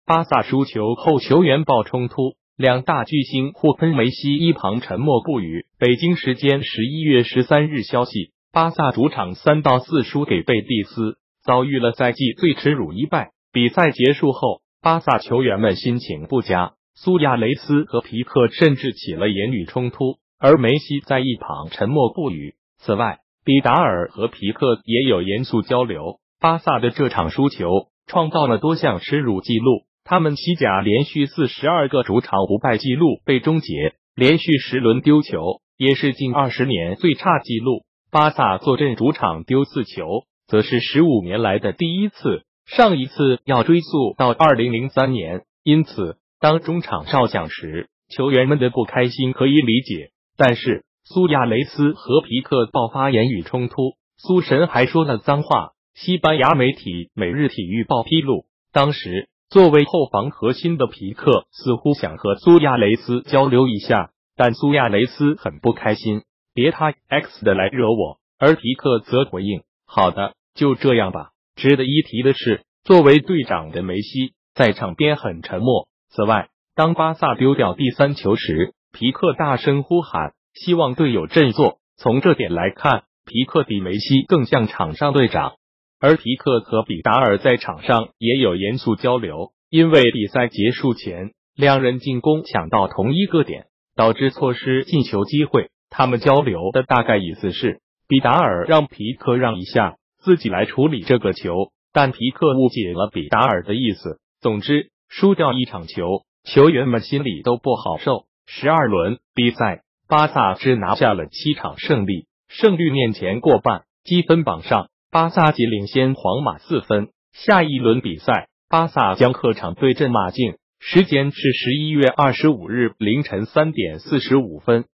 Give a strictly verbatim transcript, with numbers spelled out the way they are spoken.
巴萨输球后球员爆冲突，两大巨星互喷，梅西一旁沉默不语。北京时间十一月十三日消息，巴萨主场三到四输给贝蒂斯，遭遇了赛季最耻辱一败。比赛结束后，巴萨球员们心情不佳，苏亚雷斯和皮克甚至起了言语冲突，而梅西在一旁沉默不语。此外，比达尔和皮克也有严肃交流。巴萨的这场输球创造了多项耻辱纪录，他们西甲连续四十二个主场不败纪录被终结，连续十轮丢球也是近二十年最差纪录。巴萨坐镇主场丢四球，则是十五年来的第一次，上一次要追溯到二零零三年。因此，当中场哨响时，球员们的不开心可以理解。但是苏亚雷斯和皮克爆发言语冲突，苏神还说了脏话。西班牙媒体《每日体育报》披露，当时作为后防核心的皮克似乎想和苏亚雷斯交流一下，但苏亚雷斯很不开心，别他 X 的来惹我，而皮克则回应，好的，就这样吧。值得一提的是，作为队长的梅西在场边很沉默。此外，当巴萨丢掉第三球时，皮克大声呼喊，希望队友振作。从这点来看，皮克比梅西更像场上队长。而皮克和比达尔在场上也有严肃交流，因为比赛结束前，两人进攻抢到同一个点，导致错失进球机会。他们交流的大概意思是，比达尔让皮克让一下，自己来处理这个球，但皮克误解了比达尔的意思。总之，输掉一场球，球员们心里都不好受。十二轮比赛，巴萨只拿下了七场胜利，胜率面前过半。积分榜上，巴萨仅领先皇马四分。下一轮比赛，巴萨将客场对阵马竞，时间是十一月二十五日凌晨三点四十五分。